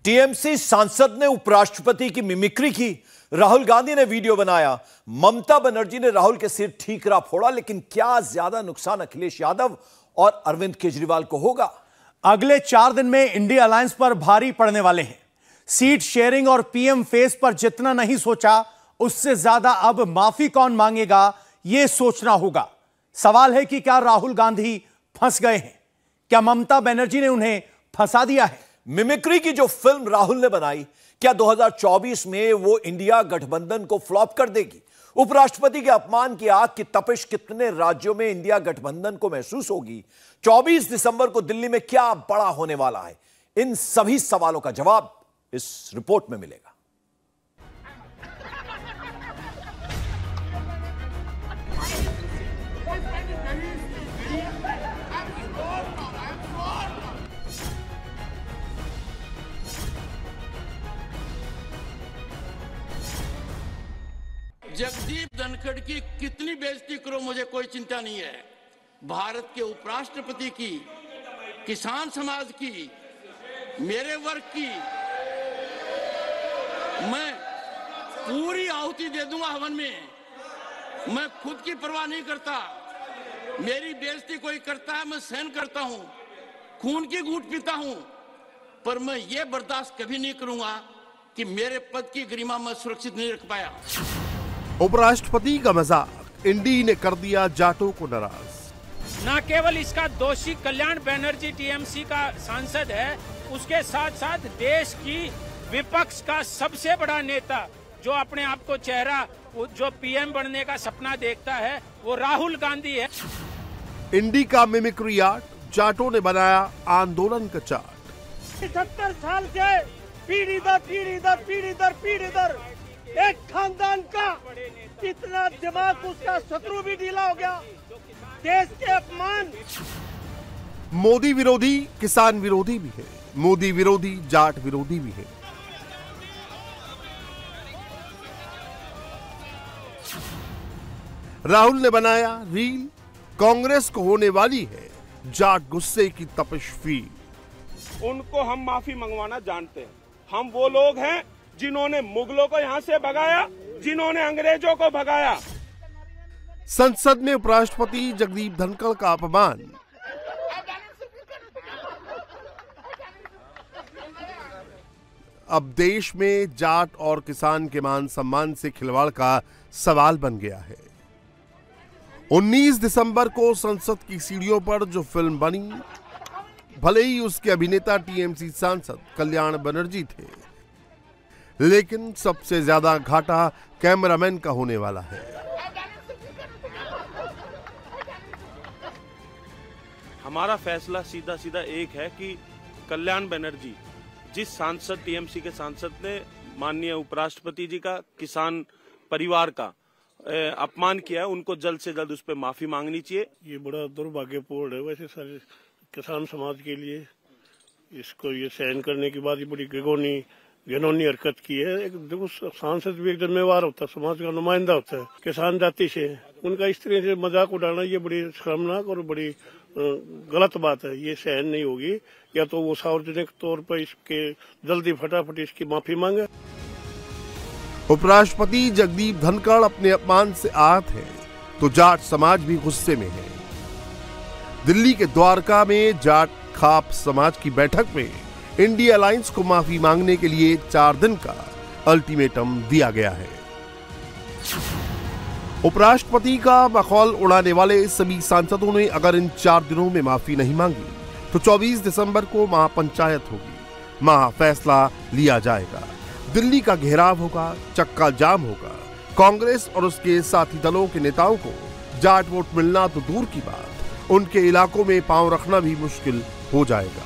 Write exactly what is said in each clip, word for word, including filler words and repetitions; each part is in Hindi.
टीएमसी सांसद ने उपराष्ट्रपति की मिमिक्री की। राहुल गांधी ने वीडियो बनाया, ममता बनर्जी ने राहुल के सिर ठीकरा फोड़ा। लेकिन क्या ज्यादा नुकसान अखिलेश यादव और अरविंद केजरीवाल को होगा? अगले चार दिन में इंडिया अलायंस पर भारी पड़ने वाले हैं। सीट शेयरिंग और पीएम फेस पर जितना नहीं सोचा, उससे ज्यादा अब माफी कौन मांगेगा, यह सोचना होगा। सवाल है कि क्या राहुल गांधी फंस गए हैं? क्या ममता बनर्जी ने उन्हें फंसा दिया है? मिमिक्री की जो फिल्म राहुल ने बनाई, क्या दो हज़ार चौबीस में वो इंडिया गठबंधन को फ्लॉप कर देगी? उपराष्ट्रपति के अपमान की आग की तपिश कितने राज्यों में इंडिया गठबंधन को महसूस होगी? चौबीस दिसंबर को दिल्ली में क्या बड़ा होने वाला है? इन सभी सवालों का जवाब इस रिपोर्ट में मिलेगा। जगदीप धनखड़ की कितनी बेइज्जती करो, मुझे कोई चिंता नहीं है। भारत के उपराष्ट्रपति की, किसान समाज की, मेरे वर्ग की मैं पूरी आहुति दे दूंगा हवन में। मैं खुद की परवाह नहीं करता। मेरी बेइज्जती कोई करता है, मैं सहन करता हूं, खून की घूंट पीता हूं, पर मैं ये बर्दाश्त कभी नहीं करूंगा कि मेरे पद की गरिमा मैं सुरक्षित नहीं रख पाया। उपराष्ट्रपति का मजाक, इंडी ने कर दिया जाटों को नाराज। न केवल इसका दोषी कल्याण बनर्जी टीएमसी का सांसद है, उसके साथ साथ देश की विपक्ष का सबसे बड़ा नेता, जो अपने आप को चेहरा जो पीएम बनने का सपना देखता है, वो राहुल गांधी है। इंडी का मिमिक्री आर्ट, जाटों ने बनाया आंदोलन का चार्ट। सत्तर साल से पीढ़ी दर पीढ़ी दर पीढ़ी दर पीढ़ी दर एक खानदान का इतना दिमाग, उसका शत्रु भी ढीला हो गया। देश के अपमान। मोदी विरोधी किसान विरोधी भी है, मोदी विरोधी जाट विरोधी भी है। राहुल ने बनाया रील, कांग्रेस को होने वाली है जाट गुस्से की तपिश फील। उनको हम माफी मंगवाना जानते हैं। हम वो लोग हैं जिन्होंने मुगलों को यहां से भगाया, जिन्होंने अंग्रेजों को भगाया। संसद में उपराष्ट्रपति जगदीप धनखड़ का अपमान। अब देश में जाट और किसान के मान सम्मान से खिलवाड़ का सवाल बन गया है। उन्नीस दिसंबर को संसद की सीढ़ियों पर जो फिल्म बनी, भले ही उसके अभिनेता टीएमसी सांसद कल्याण बनर्जी थे, लेकिन सबसे ज्यादा घाटा कैमरामैन का होने वाला है। हमारा फैसला सीधा सीधा एक है कि कल्याण बनर्जी, जिस सांसद टीएमसी के सांसद ने माननीय उपराष्ट्रपति जी का, किसान परिवार का अपमान किया है, उनको जल्द से जल्द उस पर माफी मांगनी चाहिए। ये बड़ा दुर्भाग्यपूर्ण है वैसे सारे किसान समाज के लिए। इसको ये सहन करने के बाद ये बड़ी घिनौनी घिनौनी हरकत की है। एक देखो, सांसद भी एक जिम्मेवार होता है, समाज का नुमाइंदा होता है, किसान जाति से उनका इस तरह से मजाक उड़ाना ये बड़ी शर्मनाक और बड़ी गलत बात है। ये सहन नहीं होगी। या तो वो सार्वजनिक तौर पर इसके जल्दी फटाफट इसकी माफी मांगे। उपराष्ट्रपति जगदीप धनखड़ अपने अपमान से आहत है तो जाट समाज भी गुस्से में है। दिल्ली के द्वारका में जाट खाप समाज की बैठक में इंडिया अलायंस को माफी मांगने के लिए चार दिन का अल्टीमेटम दिया गया है। उपराष्ट्रपति का मखौल उड़ाने वाले सभी सांसदों ने अगर इन चार दिनों में माफी नहीं मांगी तो चौबीस दिसंबर को महापंचायत होगी, महाफैसला लिया जाएगा। दिल्ली का घेराव होगा, चक्का जाम होगा। कांग्रेस और उसके साथी दलों के नेताओं को जाट वोट मिलना तो दूर की बात, उनके इलाकों में पांव रखना भी मुश्किल हो जाएगा।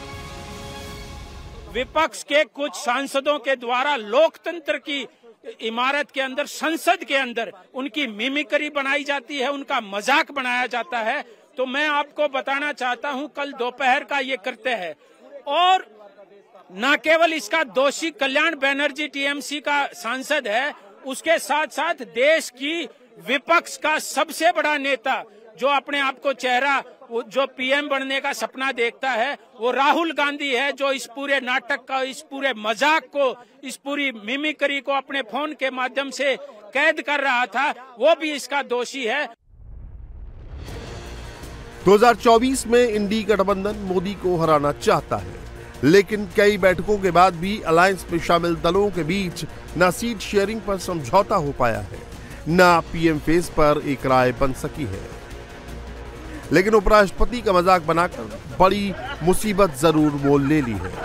विपक्ष के कुछ सांसदों के द्वारा लोकतंत्र की इमारत के अंदर, संसद के अंदर उनकी मिमिक्री बनाई जाती है, उनका मजाक बनाया जाता है। तो मैं आपको बताना चाहता हूं, कल दोपहर का ये करते हैं। और न केवल इसका दोषी कल्याण बनर्जी टीएमसी का सांसद है, उसके साथ साथ देश की विपक्ष का सबसे बड़ा नेता, जो अपने आप को चेहरा वो जो पीएम बनने का सपना देखता है वो राहुल गांधी है, जो इस पूरे नाटक का, इस पूरे मजाक को, इस पूरी मिमिक्री को अपने फोन के माध्यम से कैद कर रहा था, वो भी इसका दोषी है। दो हज़ार चौबीस में इंडी गठबंधन मोदी को हराना चाहता है, लेकिन कई बैठकों के बाद भी अलायंस में शामिल दलों के बीच न सीट शेयरिंग पर समझौता हो पाया है, न पीएम फेस पर एक राय बन सकी है। लेकिन उपराष्ट्रपति का मजाक बनाकर बड़ी मुसीबत जरूर मोल ले ली है।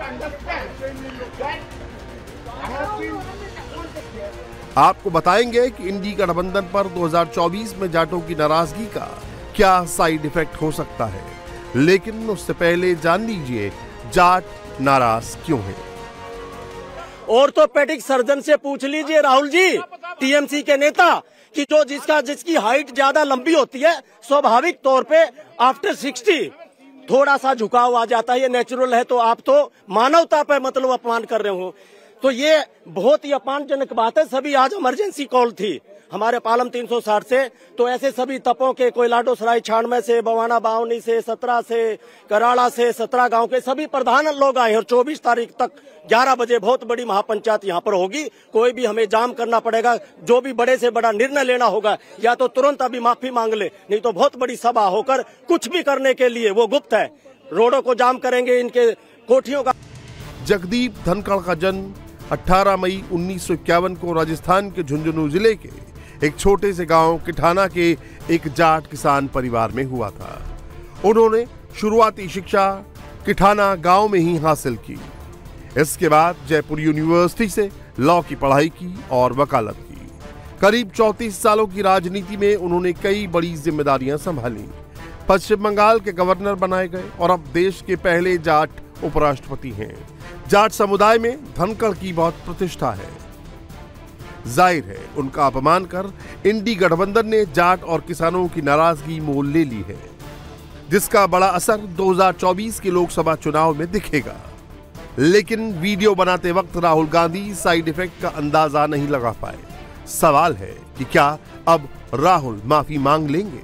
आपको बताएंगे कि इंडी गठबंधन पर दो हज़ार चौबीस में जाटों की नाराजगी का क्या साइड इफेक्ट हो सकता है, लेकिन उससे पहले जान लीजिए जाट नाराज क्यों है। ऑर्थोपेडिक सर्जन से पूछ लीजिए राहुल जी, टीएमसी के नेता, कि जो जिसका जिसकी हाइट ज्यादा लंबी होती है स्वाभाविक तौर पे आफ्टर सिक्सटी थोड़ा सा झुकाव आ जाता है, ये नेचुरल है। तो आप तो मानवता पे मतलब अपमान कर रहे हो, तो ये बहुत ही अपमानजनक बात है। सभी आज इमरजेंसी कॉल थी हमारे पालम तीन सौ साठ से, तो ऐसे सभी तपों के, कोई लाडोसराय छियानवे से, बवाना बावनी से, सत्रह से, कराड़ा से, सत्रह गांव के सभी प्रधान लोग आए और चौबीस तारीख तक ग्यारह बजे बहुत बड़ी महापंचायत यहाँ पर होगी। कोई भी हमें जाम करना पड़ेगा, जो भी बड़े से बड़ा निर्णय लेना होगा, या तो तुरंत अभी माफी मांग ले, नहीं तो बहुत बड़ी सभा होकर कुछ भी करने के लिए वो गुप्त है, रोडों को जाम करेंगे, इनके कोठियों का। जगदीप धनखड़ का जन्म अठारह मई उन्नीस सौ इक्यावन को राजस्थान के झुंझुनू जिले के एक छोटे से गांव किठाना के एक जाट किसान परिवार में हुआ था। उन्होंने शुरुआती शिक्षा किठाना गांव में ही हासिल की। इसके बाद जयपुर यूनिवर्सिटी से लॉ की पढ़ाई की और वकालत की। करीब चौंतीस सालों की राजनीति में उन्होंने कई बड़ी जिम्मेदारियां संभाली। पश्चिम बंगाल के गवर्नर बनाए गए और अब देश के पहले जाट उपराष्ट्रपति हैं। जाट समुदाय में धनखड़ की बहुत प्रतिष्ठा है। जाहिर है उनका अपमान कर इंडी गठबंधन ने जाट और किसानों की नाराजगी मोल ले ली है, जिसका बड़ा असर दो हज़ार चौबीस के लोकसभा चुनाव में दिखेगा। लेकिन वीडियो बनाते वक्त राहुल गांधी साइड इफेक्ट का अंदाजा नहीं लगा पाए। सवाल है कि क्या अब राहुल माफी मांग लेंगे?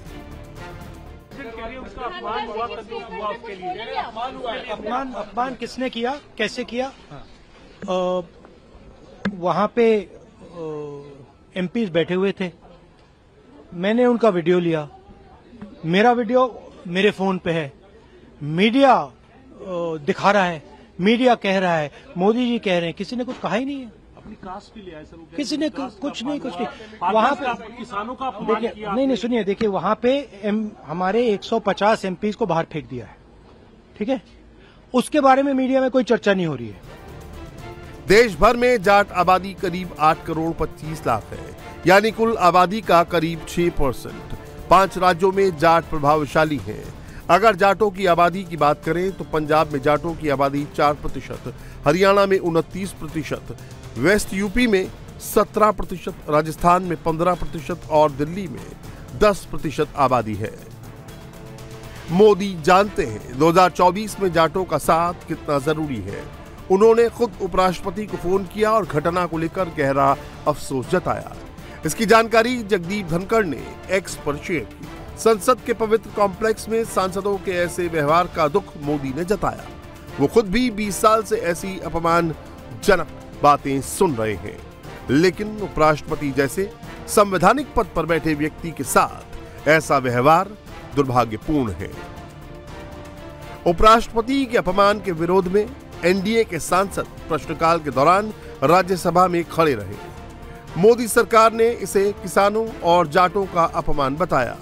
अपमान अपमान किसने किया, कैसे किया? वहां पे एमपीज बैठे हुए थे, मैंने उनका वीडियो लिया, मेरा वीडियो मेरे फोन पे है, मीडिया दिखा रहा है, मीडिया कह रहा है, मोदी जी कह रहे हैं, किसी ने कुछ कहा ही नहीं है। अपनी कास्ट भी लिया है सर, किसी ने कुछ नहीं कुछ नहीं वहां पे किसानों का अपमान किया। नहीं नहीं सुनिए, देखिए वहां पे एम, हमारे एक सौ पचास एमपीज को बाहर फेंक दिया है, ठीक है, उसके बारे में मीडिया में कोई चर्चा नहीं हो रही है। देश भर में जाट आबादी करीब आठ करोड़ पच्चीस लाख है, यानी कुल आबादी का करीब छह परसेंट। पांच राज्यों में जाट प्रभावशाली हैं। अगर जाटों की आबादी की बात करें तो पंजाब में जाटों की आबादी चार प्रतिशत, हरियाणा में उनतीस प्रतिशत, वेस्ट यूपी में सत्रह प्रतिशत, राजस्थान में पंद्रह प्रतिशत और दिल्ली में दस प्रतिशत आबादी है। मोदी जानते हैं दो हज़ार चौबीस में जाटों का साथ कितना जरूरी है। उन्होंने खुद उपराष्ट्रपति को फोन किया और घटना को लेकर गहरा अफसोस जताया। इसकी जानकारी जगदीप धनखड़ ने एक्स पर शेयर की। संसद के पवित्र कॉम्प्लेक्स में सांसदों के ऐसे व्यवहार का दुख मोदी ने जताया। वो खुद भी बीस साल से ऐसी अपमानजनक बातें सुन रहे हैं, लेकिन उपराष्ट्रपति जैसे संवैधानिक पद पर बैठे व्यक्ति के साथ ऐसा व्यवहार दुर्भाग्यपूर्ण है। उपराष्ट्रपति के अपमान के विरोध में एनडीए के सांसद प्रश्नकाल के दौरान राज्यसभा में खड़े रहे। मोदी सरकार ने इसे किसानों और जाटों का अपमान बताया।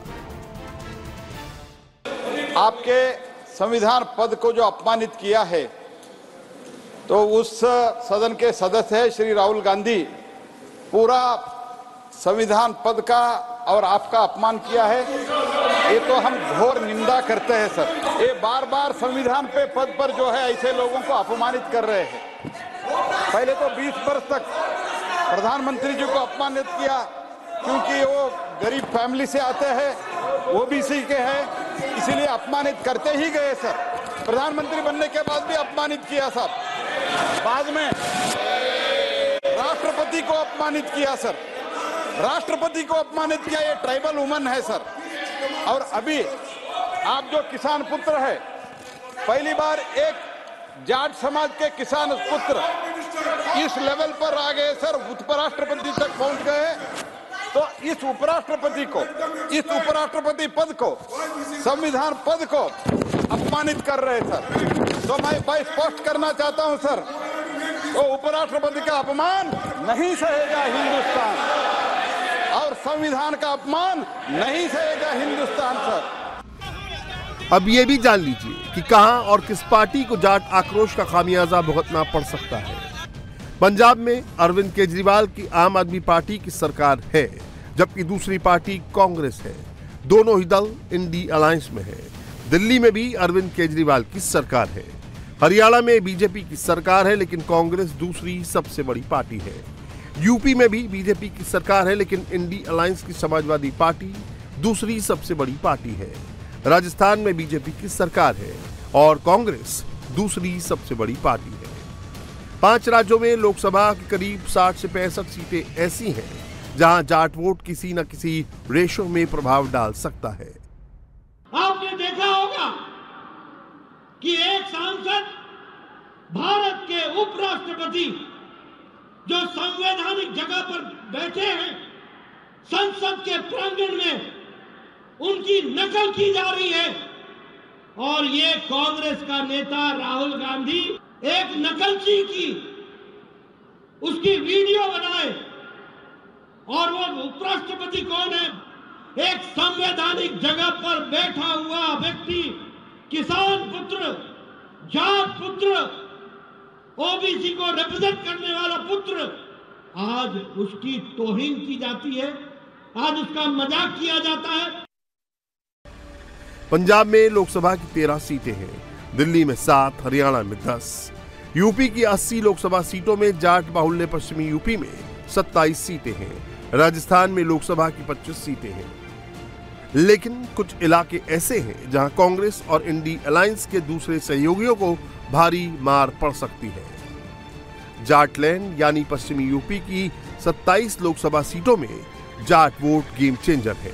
आपके संविधान पद को जो अपमानित किया है, तो उस सदन के सदस्य है श्री राहुल गांधी, पूरा संविधान पद का और आपका अपमान किया है। ये तो हम घोर निंदा करते हैं सर। ये बार बार संविधान पे पद पर जो है ऐसे लोगों को अपमानित कर रहे हैं। पहले तो बीस वर्ष तक प्रधानमंत्री जी को अपमानित किया, क्योंकि वो गरीब फैमिली से आते हैं, ओबीसी के हैं, इसीलिए अपमानित करते ही गए सर। प्रधानमंत्री बनने के बाद भी अपमानित किया सर। बाद में राष्ट्रपति को अपमानित किया सर, राष्ट्रपति को अपमानित किया। ये ट्राइबल वुमन है सर। और अभी आप जो किसान पुत्र है, पहली बार एक जाट समाज के किसान पुत्र इस लेवल पर आ गए सर, उपराष्ट्रपति तक पहुंच गए। तो इस उपराष्ट्रपति को, इस उपराष्ट्रपति पद को, संविधान पद को अपमानित कर रहे सर। तो मैं भाई स्पष्ट करना चाहता हूं सर, तो उपराष्ट्रपति का अपमान नहीं सहेगा हिंदुस्तान, और संविधान का अपमान नहीं सहेगा हिंदुस्तान सर। अब ये भी जान लीजिए कि कहां और किस पार्टी को जाट आक्रोश का खामियाजा भुगतना पड़ सकता है। पंजाब में अरविंद केजरीवाल की आम आदमी पार्टी की सरकार है, जबकि दूसरी पार्टी कांग्रेस है। दोनों ही दल इंडी अलायंस में है। दिल्ली में भी अरविंद केजरीवाल की सरकार है। हरियाणा में बीजेपी की सरकार है, लेकिन कांग्रेस दूसरी सबसे बड़ी पार्टी है। यूपी में भी बीजेपी की सरकार है, लेकिन इंडी अलायंस की समाजवादी पार्टी दूसरी सबसे बड़ी पार्टी है। राजस्थान में बीजेपी की सरकार है और कांग्रेस दूसरी सबसे बड़ी पार्टी है। पांच राज्यों में लोकसभा की करीब साठ से पैंसठ सीटें ऐसी हैं जहां जाट वोट किसी न किसी रेशो में प्रभाव डाल सकता है। आपने देखा होगा कि एक सांसद भारत के उपराष्ट्रपति जो संवैधानिक जगह पर बैठे हैं, संसद के प्रांगण में उनकी नकल की जा रही है। और ये कांग्रेस का नेता राहुल गांधी एक नकलची की उसकी वीडियो बनाए, और वो उपराष्ट्रपति कौन है? एक संवैधानिक जगह पर बैठा हुआ व्यक्ति, किसान पुत्र, जाट पुत्र, ओबीसी को रिप्रेजेंट करने वाला पुत्र, आज उसकी तौहीन की जाती है, आज उसका मजाक किया जाता है। पंजाब में लोकसभा की तेरह सीटें हैं, दिल्ली में सात, हरियाणा में दस। यूपी की अस्सी लोकसभा सीटों में जाट बाहुल्य पश्चिमी यूपी में सत्ताईस सीटें हैं। राजस्थान में लोकसभा की पच्चीस सीटें हैं। लेकिन कुछ इलाके ऐसे हैं जहां कांग्रेस और इंडी अलायंस के दूसरे सहयोगियों को भारी मार पड़ सकती है। जाटलैंड यानी पश्चिमी यूपी की सत्ताईस लोकसभा सीटों में जाट वोट गेम चेंजर है।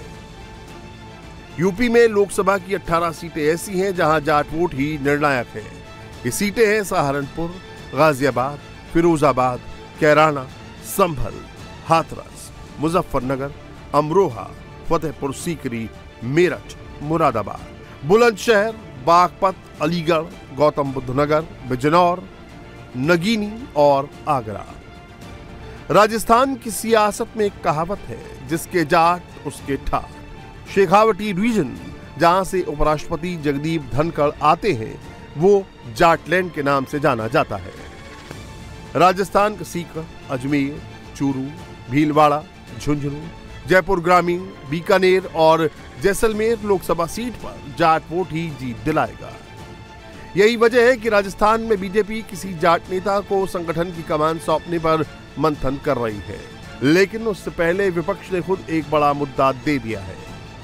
यूपी में लोकसभा की अठारह सीटें ऐसी हैं जहां जाट वोट ही निर्णायक है। ये सीटें हैं सहारनपुर, गाजियाबाद, फिरोजाबाद, कैराना, संभल, हाथरस, मुजफ्फरनगर, अमरोहा, फतेहपुर सीकरी, मेरठ, मुरादाबाद, बुलंदशहर, बागपत, अलीगढ़, गौतम बुद्ध नगर, बिजनौर, नगीनी और आगरा। राजस्थान की सियासत में एक कहावत है, जिसके जाट उसके ठाट। शेखावटी रीजन, जहां से उपराष्ट्रपति जगदीप धनखड़ आते हैं, वो जाटलैंड के नाम से जाना जाता है। राजस्थान का सीकर, अजमेर, चूरू, भीलवाड़ा, झुंझुनू, जयपुर ग्रामीण, बीकानेर और जैसलमेर लोकसभा सीट पर जाट वोट ही जीत दिलाएगा। यही वजह है कि राजस्थान में बीजेपी किसी जाट नेता को संगठन की कमान सौंपने पर मंथन कर रही है, लेकिन उससे पहले विपक्ष ने खुद एक बड़ा मुद्दा दे दिया है।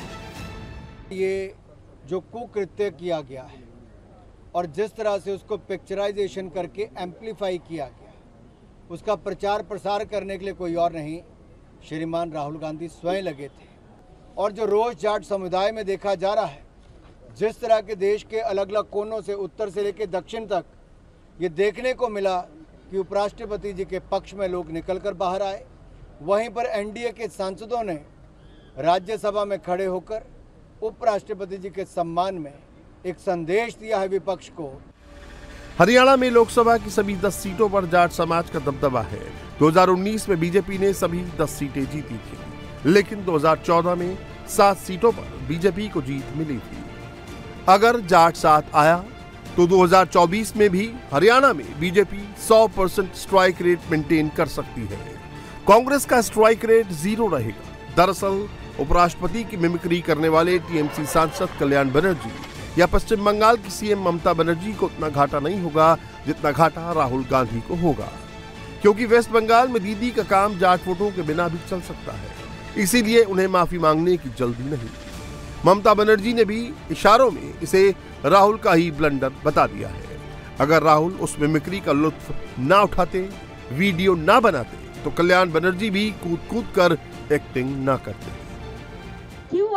ये जो कुकृत्य किया गया है और जिस तरह से उसको पिक्चराइजेशन करके एम्पलीफाई किया गया, उसका प्रचार प्रसार करने के लिए कोई और नहीं, श्रीमान राहुल गांधी स्वयं लगे थे। और जो रोज जाट समुदाय में देखा जा रहा है, जिस तरह के देश के अलग अलग कोनों से उत्तर से लेकर दक्षिण तक ये देखने को मिला कि उपराष्ट्रपति जी के पक्ष में लोग निकलकर बाहर आए, वहीं पर एनडीए के सांसदों ने राज्यसभा में खड़े होकर उपराष्ट्रपति जी के सम्मान में एक संदेश दिया है विपक्ष को। हरियाणा में लोकसभा की सभी दस सीटों पर जाट समाज का दबदबा है। दो हज़ार उन्नीस में बीजेपी ने सभी दस सीटें जीती थी, लेकिन दो हज़ार चौदह में सात सीटों पर बीजेपी को जीत मिली थी। अगर जाट साथ आया तो दो हज़ार चौबीस में भी हरियाणा में बीजेपी सौ परसेंट स्ट्राइक रेट मेंटेन कर सकती है। कांग्रेस का स्ट्राइक रेट जीरो रहेगा। दरअसल उपराष्ट्रपति की मिमिक्री करने वाले टीएमसी सांसद कल्याण बनर्जी या पश्चिम बंगाल की सीएम ममता बनर्जी को उतना घाटा नहीं होगा जितना घाटा राहुल गांधी को होगा, क्योंकि वेस्ट बंगाल में दीदी का काम जाट वोटों के बिना भी चल सकता है, इसीलिए उन्हें माफी मांगने की जल्दी नहीं। ममता बनर्जी ने भी इशारों में इसे राहुल का ही ब्लंडर बता दिया है। अगर राहुल उस मिमिक्री का लुत्फ ना उठाते, वीडियो ना बनाते, तो कल्याण बनर्जी भी कूद कूद कर एक्टिंग ना करते। क्यों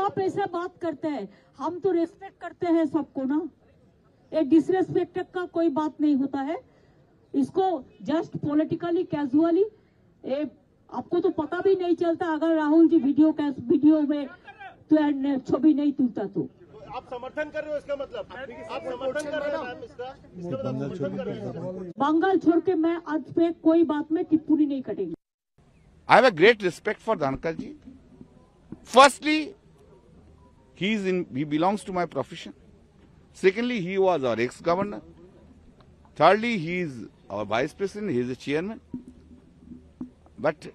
आप ऐसा बात करते हैं? हम तो रेस्पेक्ट करते हैं सबको ना, एक डिसरेस्पेक्ट का कोई बात नहीं होता है। इसको जस्ट पॉलिटिकली कैजुअली, आपको तो पता भी नहीं चलता अगर राहुल जी वीडियो वीडियो में तो छवि नहीं तुलता तो। आप समर्थन कर रहे हो, इसका मतलब आप समर्थन कर रहे हो इसका, इसका मतलब समर्थन कर रहे हो। बंगाल छोड़ के मैं आज पे कोई बात में टिप्पणी नहीं करेंगे। I have a great respect for Dhankar ji. Firstly, he is in, he belongs to my profession. Secondly, he was our ex-governor. Thirdly, he is our vice president. He is the chairman. But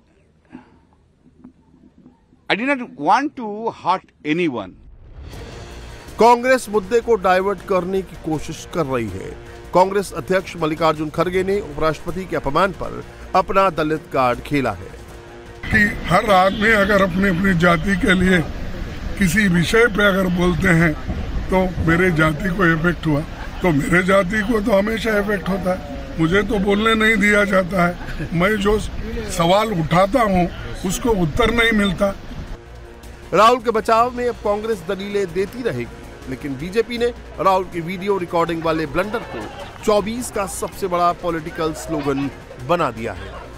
I did not want to hurt anyone. Congress मुद्दे को डाइवर्ट करने की कोशिश कर रही है। कांग्रेस अध्यक्ष मल्लिकार्जुन खड़गे ने उपराष्ट्रपति के अपमान पर अपना दलित कार्ड खेला है कि हर आदमी अगर अपनी अपनी जाति के लिए किसी विषय पे अगर बोलते हैं तो मेरे जाति को इफेक्ट हुआ, तो मेरे जाति को तो हमेशा इफेक्ट होता है। मुझे तो बोलने नहीं दिया जाता है। मैं जो सवाल उठाता हूँ उसको उत्तर नहीं मिलता। राहुल के बचाव में अब कांग्रेस दलीलें देती रहेगी, लेकिन बीजेपी ने राहुल की वीडियो रिकॉर्डिंग वाले ब्लंडर को चौबीस का सबसे बड़ा पॉलिटिकल स्लोगन बना दिया है।